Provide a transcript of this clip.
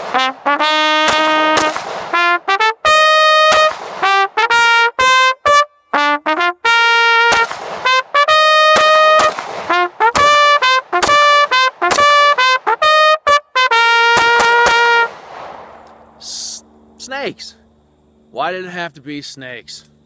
Snakes. Why did it have to be snakes?